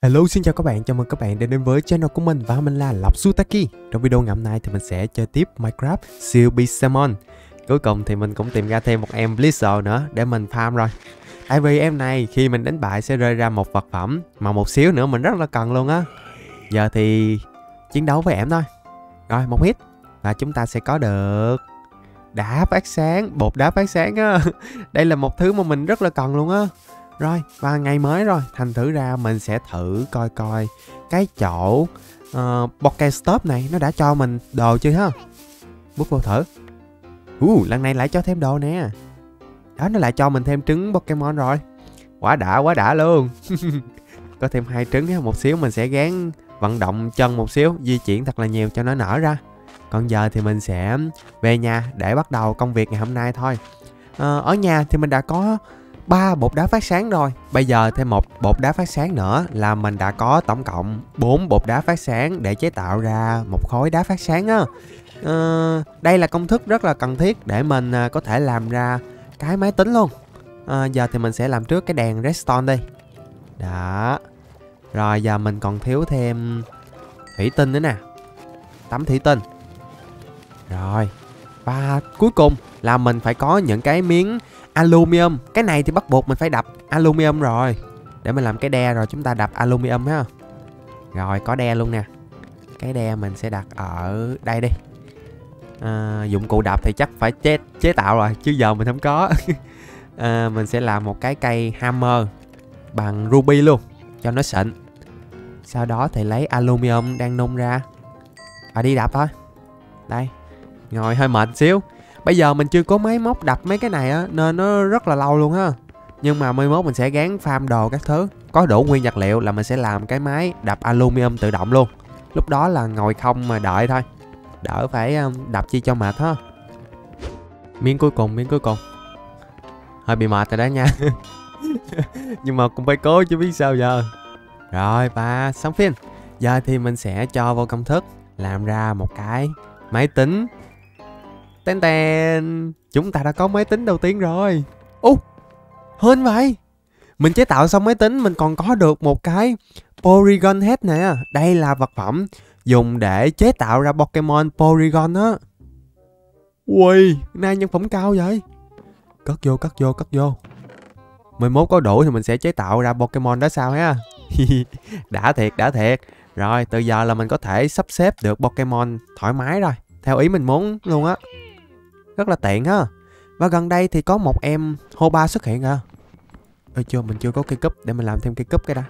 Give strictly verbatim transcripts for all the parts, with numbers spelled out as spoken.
Hello, xin chào các bạn, chào mừng các bạn đã đến với channel của mình và mình là Lộc Sutaki. Trong video ngày hôm nay thì mình sẽ chơi tiếp Minecraft siêu Big Salmon. Cuối cùng thì mình cũng tìm ra thêm một em Blizzard nữa để mình farm rồi. Tại vì em này khi mình đánh bại sẽ rơi ra một vật phẩm mà một xíu nữa mình rất là cần luôn á. Giờ thì chiến đấu với em thôi. Rồi, một hit và chúng ta sẽ có được đá phát sáng, bột đá phát sáng á. Đây là một thứ mà mình rất là cần luôn á. Rồi, và ngày mới rồi, thành thử ra mình sẽ thử coi coi cái chỗ uh, Pokestop này nó đã cho mình đồ chưa ha. Bước vô thử. Uh, lần này lại cho thêm đồ nè. Đó, nó lại cho mình thêm trứng Pokemon rồi. Quá đã, quá đã luôn. Có thêm hai trứng ha, một xíu mình sẽ gán vận động chân một xíu, di chuyển thật là nhiều cho nó nở ra. Còn giờ thì mình sẽ về nhà để bắt đầu công việc ngày hôm nay thôi. uh, Ở nhà thì mình đã có ba bột đá phát sáng rồi. Bây giờ thêm một bột đá phát sáng nữa là mình đã có tổng cộng bốn bột đá phát sáng để chế tạo ra một khối đá phát sáng á. Ờ, đây là công thức rất là cần thiết để mình có thể làm ra cái máy tính luôn. Ờ, giờ thì mình sẽ làm trước cái đèn redstone đi. Đó. Rồi giờ mình còn thiếu thêm thủy tinh nữa nè. Tấm thủy tinh. Rồi. Và cuối cùng là mình phải có những cái miếng aluminum. Cái này thì bắt buộc mình phải đập aluminum rồi. Để mình làm cái đe rồi chúng ta đập aluminum ha. Rồi có đe luôn nè. Cái đe mình sẽ đặt ở đây đi. à, Dụng cụ đập thì chắc phải chế, chế tạo rồi, chứ giờ mình không có. à, Mình sẽ làm một cái cây hammer bằng ruby luôn cho nó xịn. Sau đó thì lấy aluminum đang nung ra và đi đập thôi. Đây. Ngồi hơi mệt xíu. Bây giờ mình chưa có máy móc đập mấy cái này á, nên nó rất là lâu luôn ha. Nhưng mà mai mốt mình sẽ gán farm đồ các thứ. Có đủ nguyên vật liệu là mình sẽ làm cái máy đập aluminum tự động luôn. Lúc đó là ngồi không mà đợi thôi. Đỡ phải đập chi cho mệt ha. Miếng cuối cùng, miếng cuối cùng. Hơi bị mệt rồi đó nha. Nhưng mà cũng phải cố chứ biết sao giờ. Rồi và xong phim. Giờ thì mình sẽ cho vô công thức làm ra một cái máy tính. Tên tên. Chúng ta đã có máy tính đầu tiên rồi. Ú, hên vậy. Mình chế tạo xong máy tính, mình còn có được một cái Porygon Head nè. Đây là vật phẩm dùng để chế tạo ra Pokemon Porygon á. Ui, nay nhân phẩm cao vậy. Cất vô, cất vô, cất vô. mười mốt có đủ thì mình sẽ chế tạo ra Pokemon đó sao ha. Đã thiệt, đã thiệt. Rồi, từ giờ là mình có thể sắp xếp được Pokemon thoải mái rồi. Theo ý mình muốn luôn á. Rất là tiện ha. Và gần đây thì có một em Hoba xuất hiện à. Ơi chưa, mình chưa có cây cúp. Để mình làm thêm cây cúp cái đã.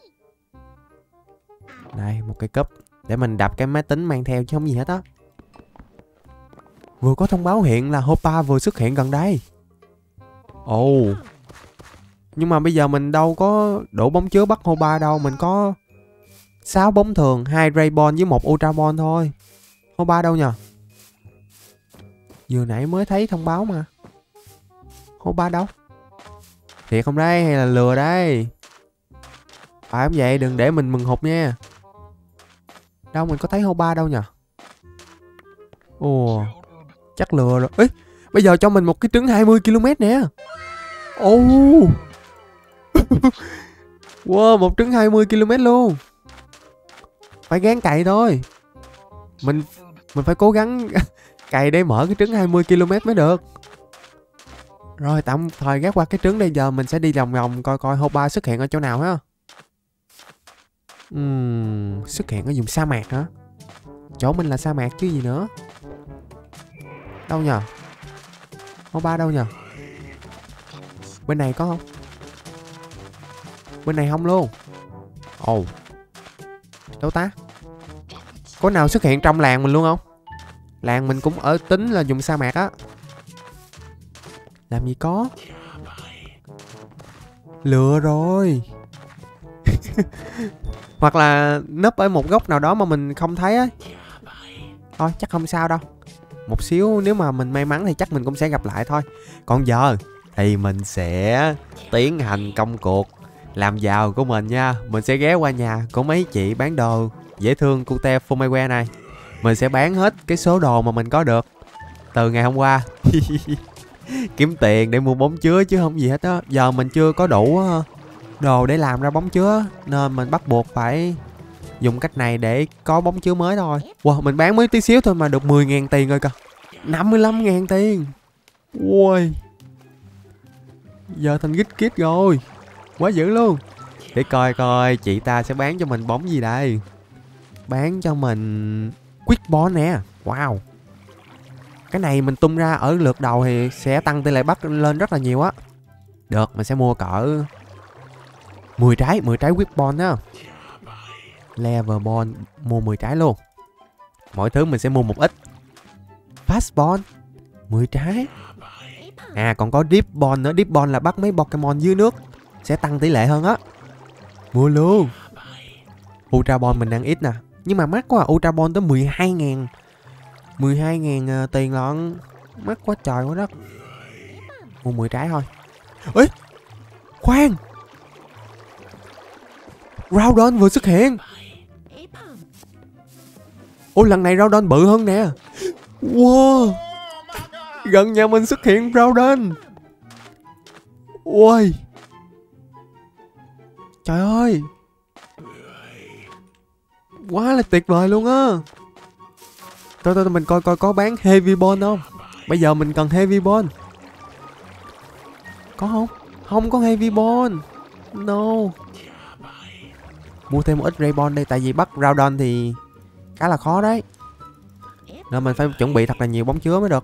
Đây, một cây cúp. Để mình đập cái máy tính mang theo chứ không gì hết á. Vừa có thông báo hiện là Hoba vừa xuất hiện gần đây. Ồ oh. Nhưng mà bây giờ mình đâu có đủ bóng chứa bắt Hoba đâu. Mình có sáu bóng thường, hai Raybon với một Ultramon thôi. Hoba đâu nhờ? Vừa nãy mới thấy thông báo mà. Hoba đâu? Thiệt không đây hay là lừa đây? Phải không vậy? Đừng để mình mừng hụt nha. Đâu mình có thấy Hoba đâu nhờ? Ồ, chắc lừa rồi. Ê, bây giờ cho mình một cái trứng hai mươi ki lô mét nè. Ồ. Wow, một trứng hai mươi ki lô mét luôn. Phải gán cày thôi. Mình mình phải cố gắng cày để mở cái trứng hai mươi ki lô mét mới được. Rồi tạm thời gác qua cái trứng đây. Giờ mình sẽ đi vòng vòng coi coi Hoba xuất hiện ở chỗ nào ha. uhm, Xuất hiện ở vùng sa mạc hả? Chỗ mình là sa mạc chứ gì nữa. Đâu nhờ? Hoba đâu nhờ? Bên này có không? Bên này không luôn. Ồ oh. Đâu ta? Có nào xuất hiện trong làng mình luôn không? Làng mình cũng ở tính là vùng sa mạc á. Làm gì có. Lừa rồi. Hoặc là nấp ở một góc nào đó mà mình không thấy á. Thôi chắc không sao đâu. Một xíu nếu mà mình may mắn thì chắc mình cũng sẽ gặp lại thôi. Còn giờ thì mình sẽ tiến hành công cuộc làm giàu của mình nha. Mình sẽ ghé qua nhà của mấy chị bán đồ dễ thương cute Fumiware này. Mình sẽ bán hết cái số đồ mà mình có được từ ngày hôm qua. Kiếm tiền để mua bóng chứa chứ không gì hết á. Giờ mình chưa có đủ đồ để làm ra bóng chứa, nên mình bắt buộc phải dùng cách này để có bóng chứa mới thôi. Wow, mình bán mới tí xíu thôi mà được mười ngàn tiền rồi kìa. năm mươi lăm ngàn tiền. Ui, giờ thành gít kít rồi. Quá dữ luôn. Để coi coi chị ta sẽ bán cho mình bóng gì đây. Bán cho mình Quick Ball nè. Wow, cái này mình tung ra ở lượt đầu thì sẽ tăng tỷ lệ bắt lên rất là nhiều á. Được, mình sẽ mua cỡ mười trái, mười trái Quick Ball đó. Lever Ball mua mười trái luôn. Mỗi thứ mình sẽ mua một ít. Fast Ball mười trái. À, còn có Deep Ball nữa. Deep Ball là bắt mấy Pokemon dưới nước, sẽ tăng tỷ lệ hơn á. Mua luôn. Ultra Ball mình đang ít nè, nhưng mà mắc quá à. Ultra Ball tới mười hai ngàn. mười hai ngàn uh, tiền lận. Mắc quá trời quá đất. Mua mười trái thôi. Ê, khoan, Groudon vừa xuất hiện. Ôi, lần này Groudon bự hơn nè. Wow, gần nhà mình xuất hiện Groudon. Ôi, trời ơi, quá là tuyệt vời luôn á. Thôi thôi mình coi coi có bán Heavy Ball không. Bây giờ mình cần Heavy Ball. Có không? Không có Heavy Ball. No. Mua thêm một ít Ray Ball đây. Tại vì bắt Groudon thì khá là khó đấy, nên mình phải chuẩn bị thật là nhiều bóng chứa mới được.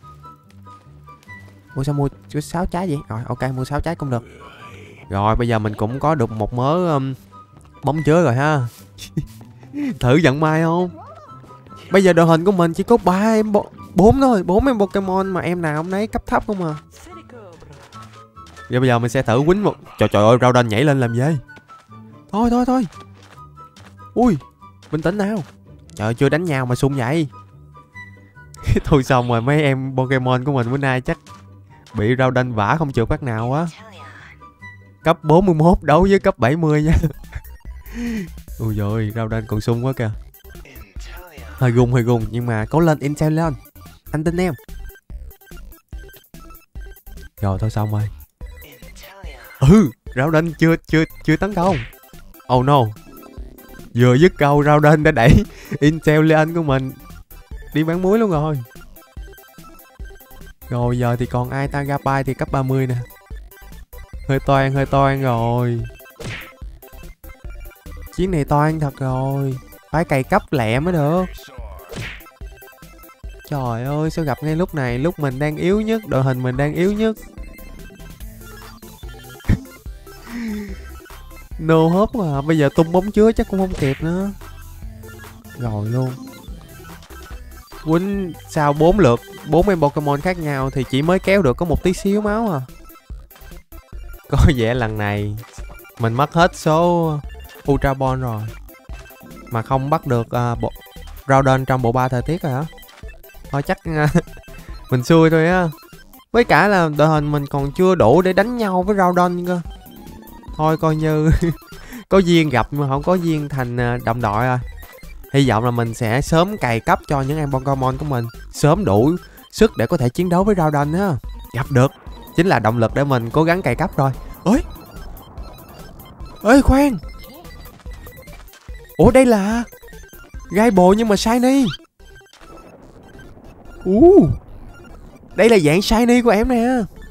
Mua sao mua sáu trái vậy? Rồi ok, mua sáu trái cũng được. Rồi bây giờ mình cũng có được một mớ um, bóng chứa rồi ha. Thử vận may không? Bây giờ đội hình của mình chỉ có ba em bốn thôi, bốn em Pokemon mà em nào không nấy cấp thấp không à. Giờ bây giờ mình sẽ thử quýnh một. Trời trời ơi, Groudon nhảy lên làm gì? Thôi thôi thôi. Ui, bình tĩnh nào. Trời, chưa đánh nhau mà sung vậy. Thôi xong rồi, mấy em Pokemon của mình bữa nay chắc bị Groudon vả không chịu phát nào quá. Cấp bốn mươi mốt đấu với cấp bảy mươi nha. Ui dồi, Groudon còn sung quá kìa. Hơi gung hơi gung, nhưng mà cố lên Inteleon. Anh tin em. Rồi thôi xong rồi. Ừ, Groudon chưa chưa chưa tấn công. Oh no. Vừa dứt câu Groudon đã đẩy Inteleon của mình đi bán muối luôn rồi. Rồi giờ thì còn ai? Tagapai thì cấp ba mươi nè. Hơi toan hơi toan rồi. Chiến này toan thật rồi. Phải cày cấp lẹ mới được. Trời ơi, sao gặp ngay lúc này, lúc mình đang yếu nhất, đội hình mình đang yếu nhất. No hope mà, bây giờ tung bóng chứa chắc cũng không kịp nữa. Rồi luôn. Quýnh sau bốn lượt, bốn em Pokemon khác nhau thì chỉ mới kéo được có một tí xíu máu à. Có vẻ lần này mình mất hết số Ultra Ball rồi, mà không bắt được uh, bộ Groudon trong bộ ba thời tiết rồi hả? Thôi chắc uh, mình xui thôi á. Với cả là đội hình mình còn chưa đủ để đánh nhau với Groudon cơ. Thôi coi như có duyên gặp mà không có duyên thành uh, đồng đội rồi. Hy vọng là mình sẽ sớm cày cấp cho những em Pokemon của mình sớm đủ sức để có thể chiến đấu với Groudon á. Gặp được chính là động lực để mình cố gắng cày cấp rồi. Ôi, ê khoan. Ủa đây là gai bồ nhưng mà shiny. uh, Đây là dạng shiny của em nè.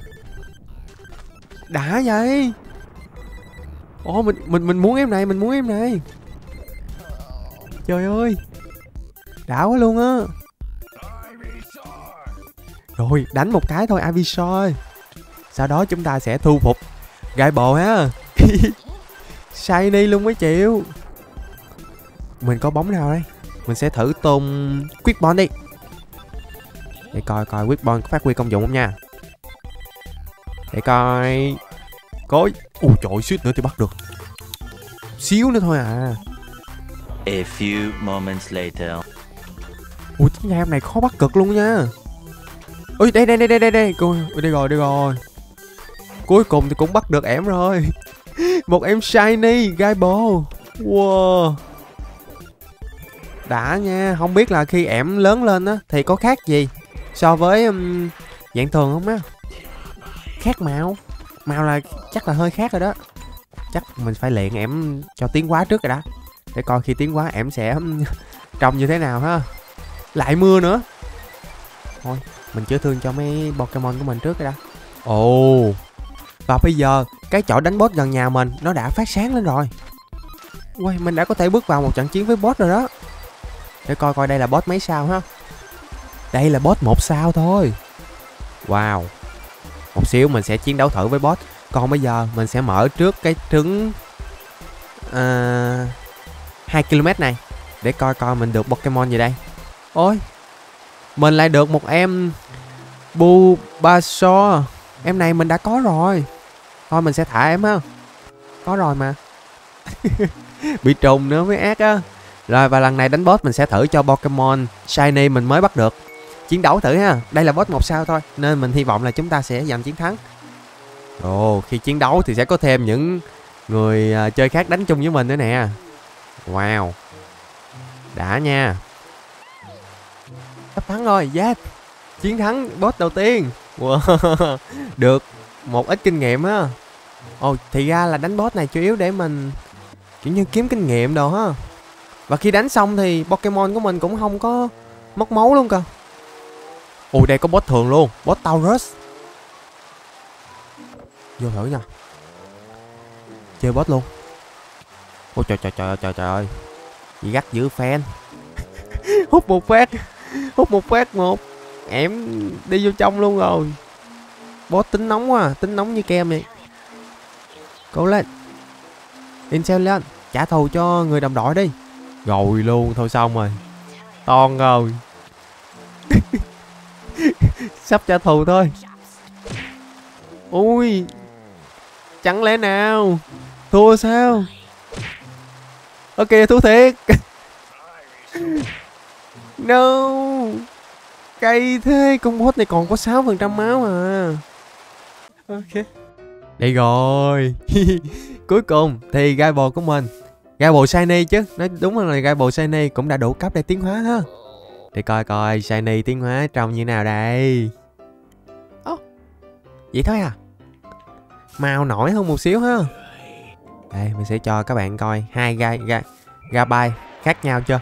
Đã vậy. Ồ, mình mình mình muốn em này, mình muốn em này. Trời ơi, đã quá luôn á. Rồi đánh một cái thôi Ivysaur. Sau đó chúng ta sẽ thu phục gai bồ ha. Shiny luôn mới chịu. Mình có bóng nào đây? Mình sẽ thử tung Quick Ball đi, để coi coi Quick Ball có phát huy công dụng không nha. Để coi. Có. Ui trời, suýt nữa thì bắt được. Xíu nữa thôi à. A few moments later. Ui, cái game này khó bắt cực luôn nha. Ui đây đây đây đây đây đây. Ui, đây rồi đây rồi. Cuối cùng thì cũng bắt được em rồi. Một em shiny gai bồ. Wow, đã nha. Không biết là khi ẻm lớn lên á thì có khác gì so với um, dạng thường không á? Khác màu. Màu là chắc là hơi khác rồi đó. Chắc mình phải luyện ẻm cho tiến hóa trước rồi đó, để coi khi tiến hóa ẻm sẽ trông như thế nào ha. Lại mưa nữa. Thôi mình chữa thương cho mấy Pokemon của mình trước rồi đó. Ồ, và bây giờ cái chỗ đánh boss gần nhà mình nó đã phát sáng lên rồi. Ui, mình đã có thể bước vào một trận chiến với boss rồi đó. Để coi coi đây là boss mấy sao ha. Đây là boss một sao thôi. Wow. Một xíu mình sẽ chiến đấu thử với boss. Còn bây giờ mình sẽ mở trước cái trứng uh, hai ki lô mét này, để coi coi mình được Pokemon gì đây. Ôi, mình lại được một em Bulbasaur. Em này mình đã có rồi. Thôi mình sẽ thả em ha. Có rồi mà. Bị trùng nữa mới ác á. Rồi và lần này đánh boss mình sẽ thử cho Pokemon Shiny mình mới bắt được. Chiến đấu thử ha. Đây là boss một sao thôi, nên mình hy vọng là chúng ta sẽ giành chiến thắng. Ồ, khi chiến đấu thì sẽ có thêm những người uh, chơi khác đánh chung với mình nữa nè. Wow, đã nha. Sắp thắng rồi, yes. Chiến thắng boss đầu tiên. Wow. Được một ít kinh nghiệm á. Ồ, thì ra là đánh boss này chủ yếu để mình kiểu như kiếm kinh nghiệm đồ ha. Và khi đánh xong thì Pokemon của mình cũng không có mất máu luôn cơ. Ồ, đây có boss thường luôn, boss Taurus. Vô thử nha. Chơi boss luôn. Ôi trời trời trời trời trời ơi. Chị gắt dữ fan. Hút một phát. Hút một phát một. Em đi vô trong luôn rồi. Boss tính nóng quá à. Tính nóng như kem vậy. Cố lên. Incel lên. Trả thù cho người đồng đội đi. Rồi luôn. Thôi xong rồi. Ton rồi. Sắp trả thù thôi. Ui. Chẳng lẽ nào thua sao? Ok, thua thiệt. No. Cay thế. Con boss này còn có sáu phần trăm máu à. Ok. Đây rồi. Cuối cùng thì Gaibol của mình, Gaibol Shiny chứ, nói đúng là Gaibol Shiny cũng đã đủ cấp để tiến hóa ha. Để coi coi Shiny tiến hóa trông như nào đây. Ồ, oh, vậy thôi à? Màu nổi hơn một xíu ha. Đây mình sẽ cho các bạn coi hai gai ga Gabai khác nhau chưa.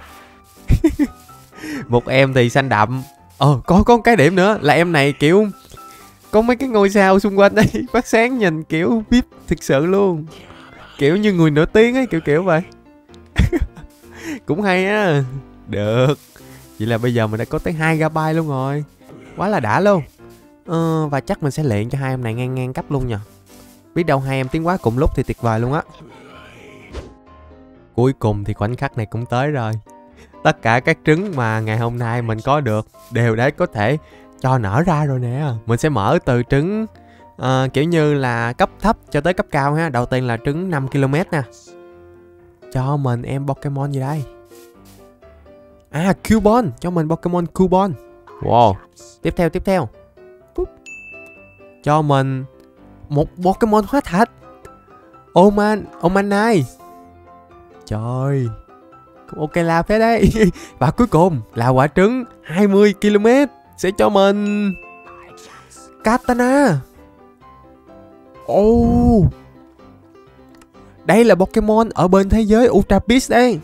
Một em thì xanh đậm. Ờ có có một cái điểm nữa là em này kiểu có mấy cái ngôi sao xung quanh đây phát sáng, nhìn kiểu vê i pê thực sự luôn, kiểu như người nổi tiếng ấy, kiểu kiểu vậy. Cũng hay á. Được. Vậy là bây giờ mình đã có tới hai Gabai luôn rồi. Quá là đã luôn. Ờ, và chắc mình sẽ luyện cho hai em này ngang ngang cấp luôn nha. Biết đâu hai em tiến hóa cùng lúc thì tuyệt vời luôn á. Cuối cùng thì khoảnh khắc này cũng tới rồi. Tất cả các trứng mà ngày hôm nay mình có được đều đã có thể cho nở ra rồi nè. Mình sẽ mở từ trứng uh, kiểu như là cấp thấp cho tới cấp cao ha. Đầu tiên là trứng năm ki lô mét nè. Cho mình em Pokemon gì đây? À, Cubone. Cho mình Pokemon Cubone. Wow. Tiếp theo, tiếp theo. Boop. Cho mình một Pokemon hóa thạch. Oman, Omanai. Trời. Ok là phết đấy. Và cuối cùng là quả trứng hai mươi ki lô mét sẽ cho mình Katana. Oh. Đây là Pokemon ở bên thế giới Ultra Beast đây.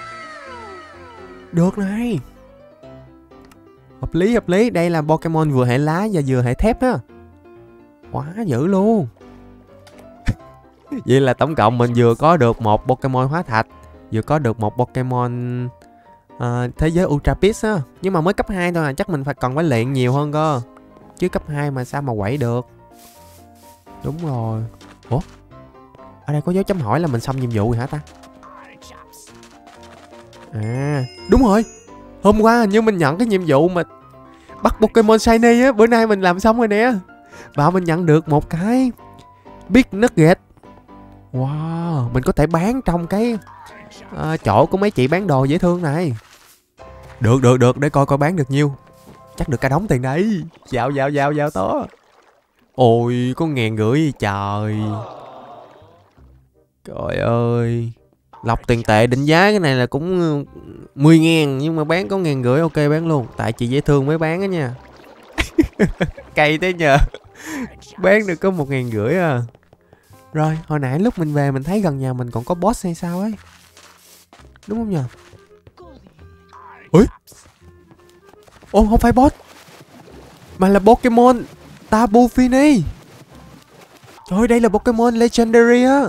Được này. Hợp lý, hợp lý. Đây là Pokemon vừa hệ lá và vừa hệ thép á. Quá dữ luôn. Vậy là tổng cộng mình vừa có được một Pokemon hóa thạch, vừa có được một Pokemon uh, thế giới Ultra Beast á. Nhưng mà mới cấp hai thôi à. Chắc mình phải còn phải luyện nhiều hơn cơ. Chứ cấp hai mà sao mà quẩy được. Đúng rồi. Ủa? Ở đây có dấu chấm hỏi là mình xong nhiệm vụ rồi hả ta? À, đúng rồi. Hôm qua hình như mình nhận cái nhiệm vụ mà bắt Pokemon Shiny á. Bữa nay mình làm xong rồi nè. Và mình nhận được một cái Big Nugget. Wow, mình có thể bán trong cái uh, chỗ của mấy chị bán đồ dễ thương này. Được, được, được. Để coi coi bán được nhiêu. Chắc được cả đống tiền đấy. Dạo, dạo, dạo, dạo to. Ôi, có ngàn rưỡi trời. Trời ơi. Lọc tiền tệ định giá cái này là cũng mười ngàn. Nhưng mà bán có ngàn rưỡi ok bán luôn. Tại chị dễ thương mới bán á nha. Cay thế nhờ. Bán được có một ngàn rưỡi à. Rồi, hồi nãy lúc mình về mình thấy gần nhà mình còn có boss hay sao ấy. Đúng không nhờ? Ui. Ồ, không phải boss, mà là Pokemon Tapu Fini. Trời ơi, đây là Pokemon Legendary á.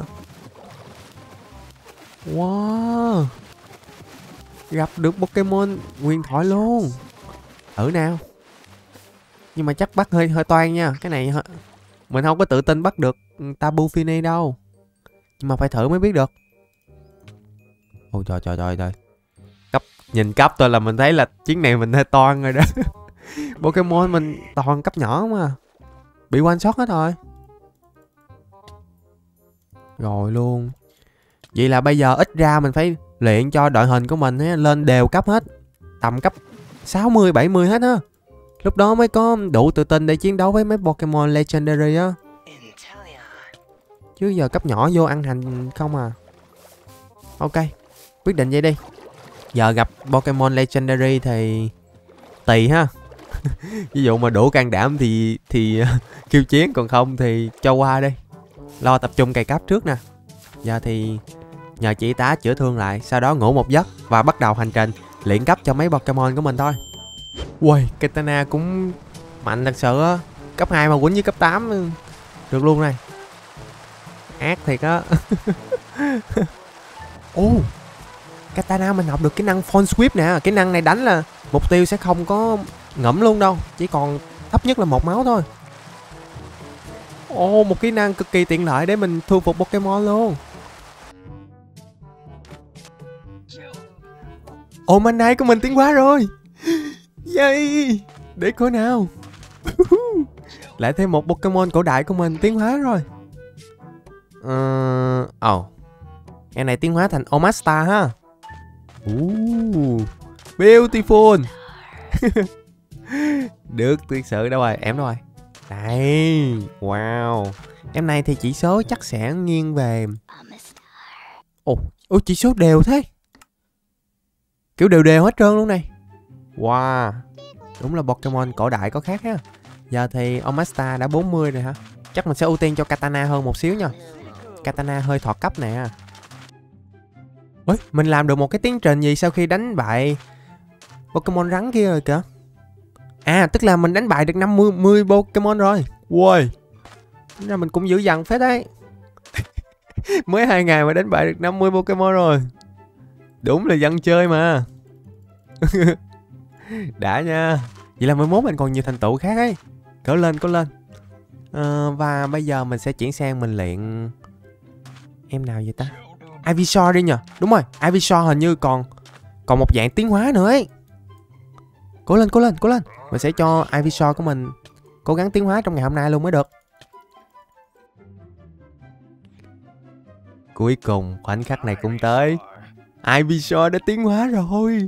Wow. Gặp được Pokemon huyền thoại luôn. Thử nào. Nhưng mà chắc bắt hơi hơi toan nha. Cái này mình không có tự tin bắt được Tapu Fini đâu. Nhưng mà phải thử mới biết được. Ôi trời trời trời trời. Cấp, nhìn cấp thôi là mình thấy là chuyến này mình hơi toan rồi đó. Pokemon mình toàn cấp nhỏ mà. Bị one shot hết rồi. Rồi luôn. Vậy là bây giờ ít ra mình phải luyện cho đội hình của mình ấy, lên đều cấp hết. Tầm cấp sáu mươi, bảy mươi hết á. Lúc đó mới có đủ tự tin để chiến đấu với mấy Pokemon Legendary á. Chứ giờ cấp nhỏ vô ăn hành không à. Ok, quyết định vậy đi. Giờ gặp Pokemon Legendary thì tùy ha. Ví dụ mà đủ can đảm thì thì kêu chiến, còn không thì cho qua đi. Lo tập trung cày cấp trước nè. Giờ thì nhờ chị tá chữa thương lại, sau đó ngủ một giấc và bắt đầu hành trình luyện cấp cho mấy Pokemon của mình thôi. Ui, Katana cũng mạnh thật sự á. Cấp hai mà quýnh với cấp tám được luôn này. Ác thiệt á. Ồ, oh, Katana mình học được kỹ năng Phone Sweep nè. Kỹ năng này đánh là mục tiêu sẽ không có ngẫm luôn đâu, chỉ còn thấp nhất là một máu thôi. Ồ, oh, một kỹ năng cực kỳ tiện lợi để mình thu phục Pokemon luôn. Ồ, oh, mana của mình tiến hóa rồi. Yay. Để coi nào. Lại thêm một Pokemon cổ đại của mình tiến hóa rồi. Ờ... Uh, oh. Em này tiến hóa thành Omastar ha. Uh, beautiful. Được, tuyệt sự. Đâu rồi, em đâu rồi. Đây, wow. Em này thì chỉ số chắc sẽ nghiêng về... Ồ, oh, oh, chỉ số đều thế. Kiểu đều đều hết trơn luôn này. Wow. Đúng là Pokemon cổ đại có khác ha. Giờ thì Omastar đã bốn mươi rồi hả? Chắc mình sẽ ưu tiên cho Katana hơn một xíu nha. Katana hơi thọt cấp nè. Ôi, mình làm được một cái tiến trình gì sau khi đánh bại Pokemon rắn kia rồi kìa. À, tức là mình đánh bại được năm mươi Pokemon rồi. Wow. Tính ra mình cũng dữ dằn phết đấy. Mới hai ngày mà đánh bại được năm mươi Pokemon rồi. Đúng là dân chơi mà. Đã nha. Vậy là mai mốt mình còn nhiều thành tựu khác ấy. Cỡ lên, có lên. À, và bây giờ mình sẽ chuyển sang mình luyện... Em nào vậy ta? Ivysaur đi nhờ. Đúng rồi, Ivysaur hình như còn còn một dạng tiến hóa nữa ấy. Cố lên, cố lên, cố lên. Mình sẽ cho Ivysaur của mình cố gắng tiến hóa trong ngày hôm nay luôn mới được. Cuối cùng khoảnh khắc này cũng tới. Ivysaur đã tiến hóa rồi.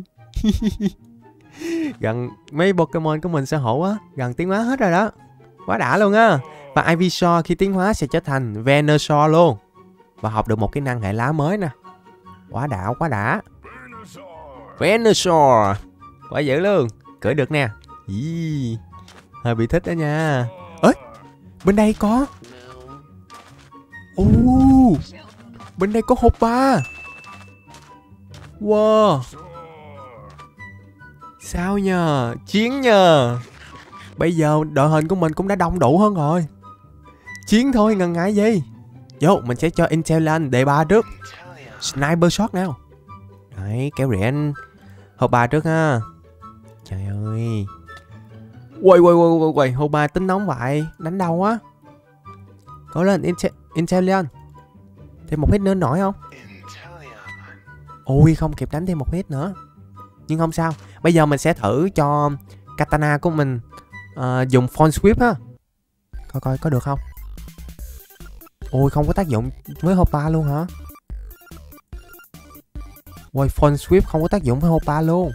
Gần mấy Pokemon của mình sở hữu á, gần tiến hóa hết rồi đó. Quá đã luôn á. Và Ivysaur khi tiến hóa sẽ trở thành Venusaur luôn. Và học được một kỹ năng hệ lá mới nè. Quá đã, quá đã. Venusaur. Quá dữ luôn. Cưỡi được nè. Ý, hơi bị thích đó nha. Ê, bên đây có. Ồ, bên đây có Hoopa. Wow. Sao nhờ? Chiến nhờ. Bây giờ đội hình của mình cũng đã đông đủ hơn rồi. Chiến thôi, ngần ngại gì. Vô, mình sẽ cho Intellion đề ba trước. Sniper shot nào. Đấy, kéo rẽn Hoopa trước ha. Trời ơi. Quay quay quay quay quay. Hoopa tính nóng vậy. Đánh đâu á. Có lên Inte Intellion. Thêm một hit nữa nổi không? Ôi, không kịp đánh thêm một hit nữa. Nhưng không sao. Bây giờ mình sẽ thử cho Katana của mình uh, dùng Phone Sweep ha. Coi coi có được không. Ôi, không có tác dụng với Hoopa luôn hả? Ôi, Phone Sweep không có tác dụng với Hoopa luôn.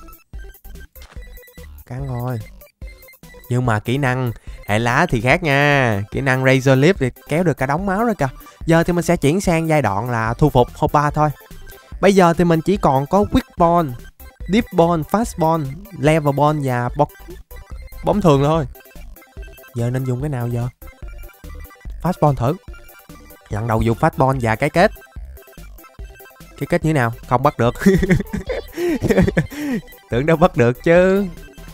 Căng rồi. Nhưng mà kỹ năng hệ lá thì khác nha. Kỹ năng Razor Leaf thì kéo được cả đống máu rồi kìa. Giờ thì mình sẽ chuyển sang giai đoạn là thu phục Hoopa thôi. Bây giờ thì mình chỉ còn có Quick Ball, Deep Ball, Fast Ball, Level Ball và bo bóng thường thôi. Giờ nên dùng cái nào giờ? Fast Ball thử. Lần đầu dùng phát ball và cái kết. Cái kết như thế nào? Không bắt được. Tưởng đâu bắt được chứ.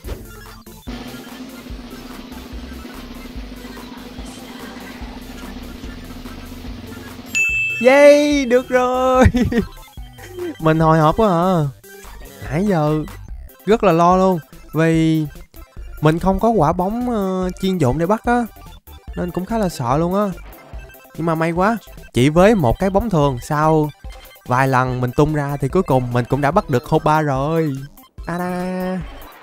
Yay, được rồi. Mình hồi hộp quá à. Nãy giờ rất là lo luôn. Vì mình không có quả bóng uh, chuyên dụng để bắt á, nên cũng khá là sợ luôn á. Nhưng mà may quá, chỉ với một cái bóng thường, sau vài lần mình tung ra thì cuối cùng mình cũng đã bắt được Hoppa rồi. Ta-da.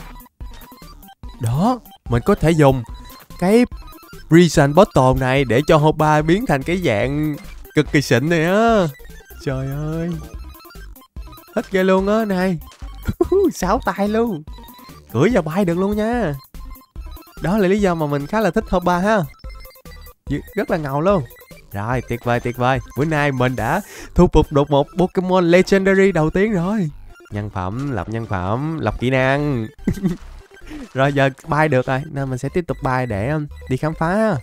Đó, mình có thể dùng cái Prison Bottle này để cho Hoppa biến thành cái dạng cực kỳ xịn này á. Trời ơi, hết ghê luôn á. Này, sáu tay luôn, cưỡi vào bay được luôn nha. Đó là lý do mà mình khá là thích Hoppa ha. Rất là ngầu luôn. Rồi, tuyệt vời tuyệt vời. Bữa nay mình đã thu phục được một Pokemon Legendary đầu tiên rồi. Nhân phẩm, lập nhân phẩm, lập kỹ năng. Rồi giờ bay được rồi, nên mình sẽ tiếp tục bay để um, đi khám phá.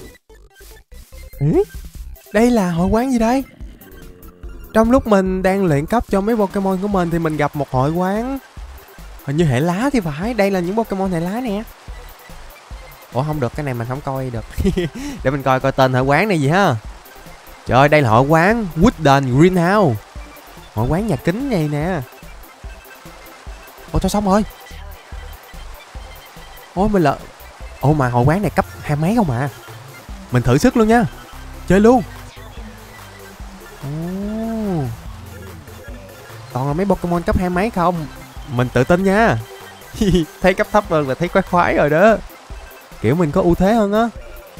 Ừ? Đây là hội quán gì đây? Trong lúc mình đang luyện cấp cho mấy Pokemon của mình thì mình gặp một hội quán hình như hệ lá thì phải. Đây là những Pokemon hệ lá nè. Ủa không được, cái này mình không coi được. Để mình coi coi tên hội quán này gì ha. Trời ơi, đây là hội quán Wooden Greenhouse. Hội quán nhà kính này nè. Ôi thôi xong rồi. Ôi mình lỡ. Ồ mà hội quán này cấp hai mấy không à. Mình thử sức luôn nha. Chơi luôn. Ồ. Toàn là mấy Pokemon cấp hai mấy không. Mình tự tin nha. Thấy cấp thấp hơn là thấy khoái khoái rồi đó. Kiểu mình có ưu thế hơn á.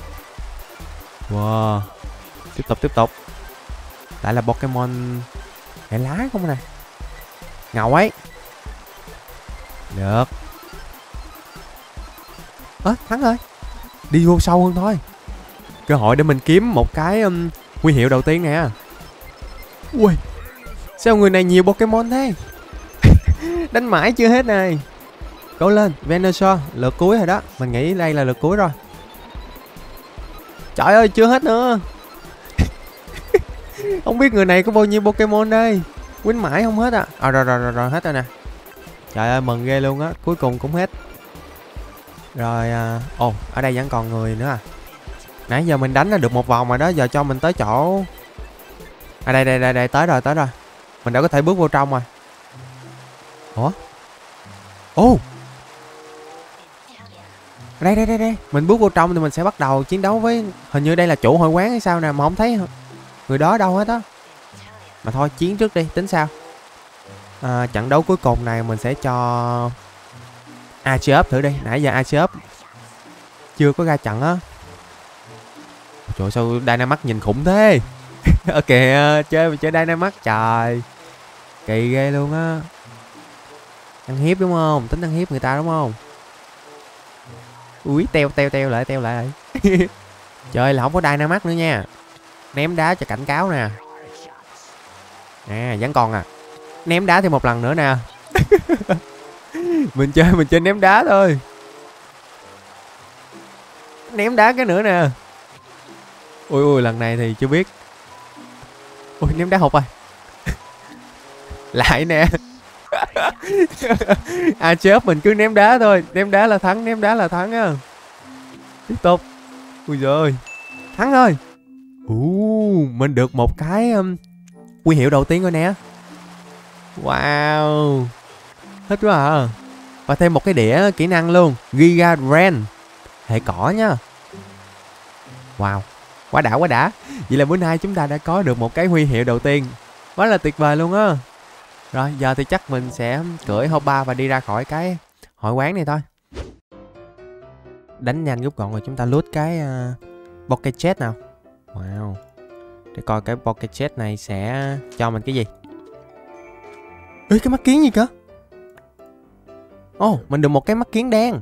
Wow. Tiếp tục tiếp tục. Lại là Pokemon hệ lá không nè. Ngầu ấy. Được. Ơ, à, thắng rồi. Đi vô sâu hơn thôi. Cơ hội để mình kiếm một cái um, huy hiệu đầu tiên nè. Ui, sao người này nhiều Pokemon thế. Đánh mãi chưa hết này. Cố lên, Venusaur, lượt cuối rồi đó. Mình nghĩ đây là lượt cuối rồi. Trời ơi, chưa hết nữa. Không biết người này có bao nhiêu Pokemon đây. Quýnh mãi không hết à. À rồi rồi rồi, rồi hết rồi nè. Trời ơi, mừng ghê luôn á. Cuối cùng cũng hết. Rồi, à... ồ, ở đây vẫn còn người nữa à. Nãy giờ mình đánh ra được một vòng rồi đó. Giờ cho mình tới chỗ. À đây đây đây, đây tới rồi tới rồi. Mình đã có thể bước vô trong rồi. Ủa? Ồ, đây đây đây đây. Mình bước vô trong thì mình sẽ bắt đầu chiến đấu với. Hình như đây là chủ hội quán hay sao nè. Mà không thấy người đó đâu hết á. Mà thôi chiến trước đi, tính sao. À, trận đấu cuối cùng này mình sẽ cho Archeop thử đi. Nãy giờ Archeop chưa có ra trận á. Trời sao Dynamax nhìn khủng thế. Ok, chơi mình chơi Dynamax trời. Kỳ ghê luôn á. Ăn hiếp đúng không? Tính ăn hiếp người ta đúng không? Ui, teo teo teo lại teo lại. Trời là không có Dynamax nữa nha. Ném đá cho cảnh cáo nè. Nè, vẫn còn à. Ném đá thêm một lần nữa nè. Mình chơi mình chơi ném đá thôi. Ném đá cái nữa nè. Ui ui, lần này thì chưa biết. Ui, ném đá hụt rồi. Lại nè. À chớp mình cứ ném đá thôi. Ném đá là thắng, ném đá là thắng á. Tiếp tục. Ui giời, thắng thôi. Ú, mình được một cái um, huy hiệu đầu tiên rồi nè. Wow, thích quá à. Và thêm một cái đĩa kỹ năng luôn, Giga Drain, hệ cỏ nha. Wow, quá đã quá đã. Vậy là bữa nay chúng ta đã có được một cái huy hiệu đầu tiên. Quá là tuyệt vời luôn á. Rồi giờ thì chắc mình sẽ cưỡi Hoppa và đi ra khỏi cái hội quán này thôi. Đánh nhanh rút gọn rồi chúng ta loot cái uh, Pocket Chest nào. Wow, để coi cái Pocket Chest này sẽ cho mình cái gì. Ê, cái mắt kiến gì cơ? Ồ, oh, mình được một cái mắt kiến đen.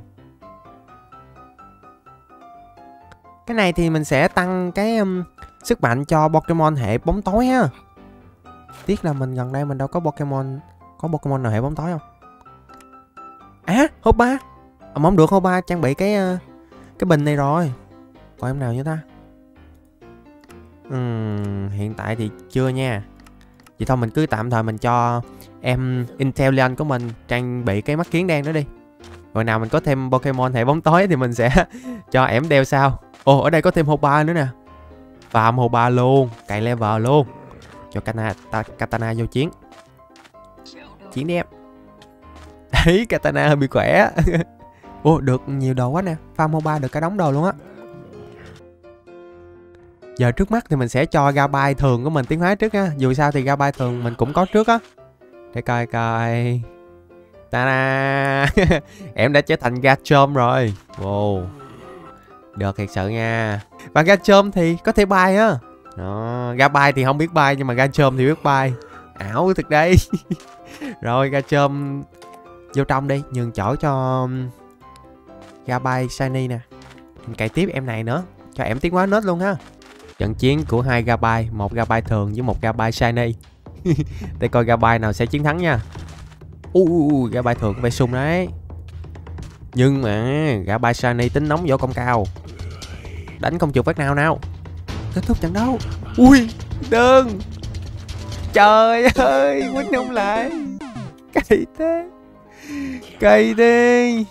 Cái này thì mình sẽ tăng cái um, sức mạnh cho Pokemon hệ bóng tối ha. Tiếc là mình gần đây mình đâu có Pokemon. Có Pokemon nào hệ bóng tối không? À, Hoppa. À, mà không được, Hoppa trang bị cái uh, cái bình này rồi. Còn em nào nữa ta? uhm, hiện tại thì chưa nha. Vậy thôi mình cứ tạm thời mình cho em Inteleon của mình trang bị cái mắt kiến đen đó đi. Rồi nào mình có thêm Pokemon hệ bóng tối thì mình sẽ cho ẻm đeo sau. Ồ, ở đây có thêm Hoba nữa nè. Farm Hoba luôn, cày level luôn. Cho Katana, ta, Katana vô chiến. Chiến đi em. Đấy, Katana hơi bị khỏe. Ồ, được nhiều đồ quá nè. Farm Hoba được cả đống đồ luôn á. Giờ trước mắt thì mình sẽ cho Gabai thường của mình tiến hóa trước á. Dù sao thì Gabai thường mình cũng có trước á. Để coi coi. Ta-da. Em đã trở thành Garchomp rồi. Wow. Được thiệt sự nha. Và Garchomp thì có thể bay á. Đó, Gabai thì không biết bay nhưng mà Garchomp thì biết bay. Ảo thực đây. Rồi Garchomp vô trong đi, nhường chỗ cho Gabai Shiny nè. Mình cày tiếp em này nữa, cho em tiến hóa nốt luôn ha. Trận chiến của hai Gabai, một Gabai thường với một Gabai Shiny. Để coi Gabai nào sẽ chiến thắng nha. Ui, uh, Gabai thường có vẻ sung đấy. Nhưng mà Gabai Shiny tính nóng võ công cao. Đánh không chịu phát nào nào. Kết thúc trận đấu. Ui, đơn. Trời ơi, quýnh không lại. Cày thế. Cày đi.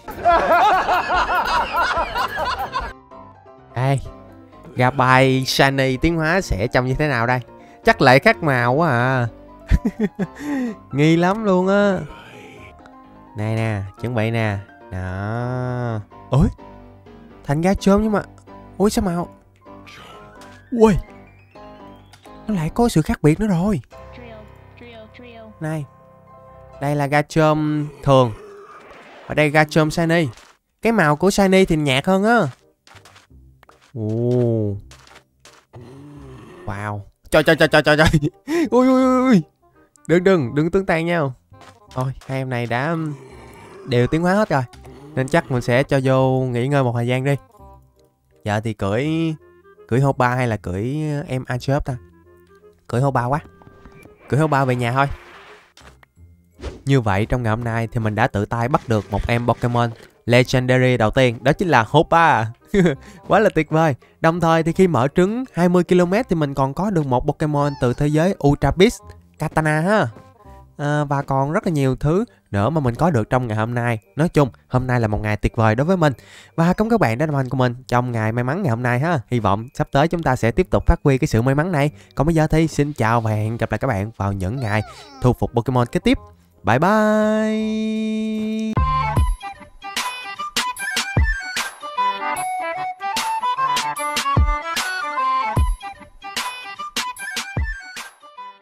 Ê, Gabai Shiny tiến hóa sẽ trông như thế nào đây? Chắc lại khác màu quá à. Nghi lắm luôn á. Này nè, chuẩn bị nè. Đó. Ôi, thành Garchomp nhưng mà ôi sao màu. Ui, nó lại có sự khác biệt nữa rồi. Này, đây là Garchomp thường. Ở đây Garchomp Shiny. Cái màu của Shiny thì nhạt hơn á. Ồ. Wow. Trời trời trời trời trời trời. Ui ui ui. Đừng đừng đừng tương tan nhau. Thôi hai em này đã đều tiến hóa hết rồi, nên chắc mình sẽ cho vô nghỉ ngơi một thời gian đi. Giờ thì cưỡi cưỡi Hoba hay là cưỡi em Archeop ta? Cưỡi Hoba quá. Cưỡi Hoba về nhà thôi. Như vậy trong ngày hôm nay thì mình đã tự tay bắt được một em Pokemon Legendary đầu tiên, đó chính là Hoba. Quá là tuyệt vời. Đồng thời thì khi mở trứng hai mươi ki lô mét thì mình còn có được một Pokemon từ thế giới Ultra Beast Katana ha. À, và còn rất là nhiều thứ nữa mà mình có được trong ngày hôm nay. Nói chung hôm nay là một ngày tuyệt vời đối với mình. Và cảm ơn các bạn đã đồng hành cùng mình trong ngày may mắn ngày hôm nay ha. Hy vọng sắp tới chúng ta sẽ tiếp tục phát huy cái sự may mắn này. Còn bây giờ thì xin chào và hẹn gặp lại các bạn vào những ngày thu phục Pokemon kế tiếp. Bye bye.